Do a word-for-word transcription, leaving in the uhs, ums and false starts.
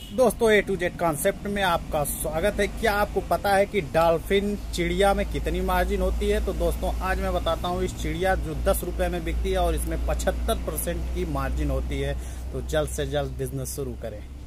दोस्तों ए to Z concept में आपका स्वागत है। क्या आपको पता है कि डॉल्फिन चिड़िया में कितनी मार्जिन होती है? तो दोस्तों आज मैं बताता हूँ इस चिड़िया जो दस रुपए में बिकती है और इसमें पचहत्तर परसेंट की मार्जिन होती है। तो जल्द से जल्द बिजनेस शुरू करें।